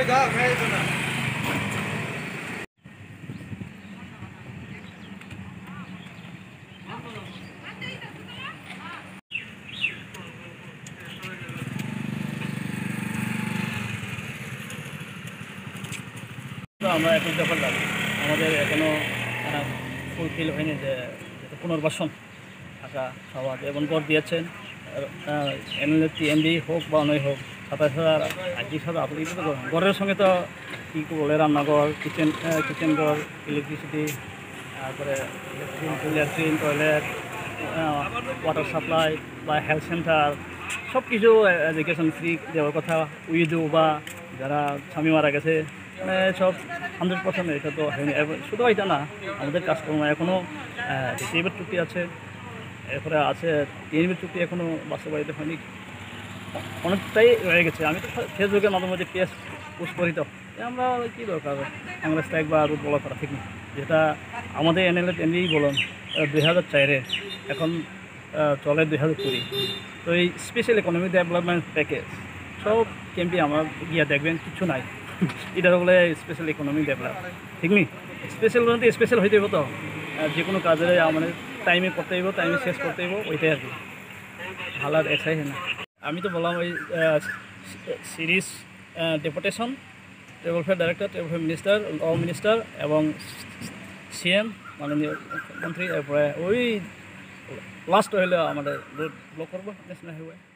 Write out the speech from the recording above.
আমরা এখন ব্যাপার দাবি আমাদের এখনও ফুলফিল হয়নি যে পুনর্বাসন থাকা খাওয়া এবং গড় দিয়েছেন এমএলএ হোক বা নয় হোক ২৭,০০০ ২৮,০০০ আপনি তো গড়ের সঙ্গে তো কী বলে রান্নাঘর কিচেন ঘর ইলেকট্রিসিটি তারপরে ল্যাট্রিন টয়লেট ওয়াটার সাপ্লাই বা হেলথ সেন্টার সব কিছু এডুকেশন ফ্রি দেওয়ার কথা উইডো বা যারা স্বামী মারা গেছে মানে সব 100% এটা তো হয়নি। শুধু এটা না, আমাদের কাজকর্ম এখনও রিসিভের চুক্তি আছে, এরপরে আছে টিএনবির চুক্তি এখনও বাস্তবায়িত হয়নি, অনেকটাই রয়ে গেছে। আমি তো ফেসবুকের মাঝে মাঝে পেজ পোস্ট করি, তো আমরা কী দরকার কংগ্রেস ট্যাগ বা রুট বলা করা ঠিক না, যেটা আমাদের এমনিই বলুন 2004-এ এখন চলে 2020। তো এই স্পেশাল ইকোনমিক ডেভেলপমেন্ট প্যাকেজ সব ক্যাম্পে আমার গিয়া দেখবেন কিছু নাই। এটা বলে স্পেশাল ইকোনমিক ডেভেলপ ঠিক নি, স্পেশাল বলতে স্পেশাল হইতে হইব, তো যে কোনো কাজে আমাদের টাইমে করতে হইব, টাইমে শেষ করতে হইব, ওইটাই আর কি হালাত এসাই হয় না। আমি তো বললাম ওই series deputation, welfare director, welfare minister, law minister এবং সিএম মাননীয় মন্ত্রী, এরপরে ওই লাস্ট হইলে আমাদের রোড ব্লক করবো ন্যাশনাল হাইওয়ে।